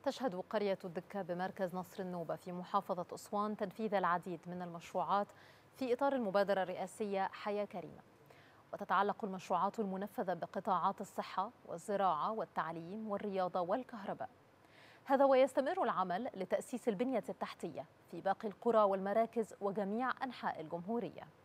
تشهد قرية الدكة بمركز نصر النوبة في محافظة أسوان تنفيذ العديد من المشروعات في إطار المبادرة الرئاسية حياة كريمة. وتتعلق المشروعات المنفذة بقطاعات الصحة والزراعة والتعليم والرياضة والكهرباء. هذا ويستمر العمل لتأسيس البنية التحتية في باقي القرى والمراكز وجميع أنحاء الجمهورية.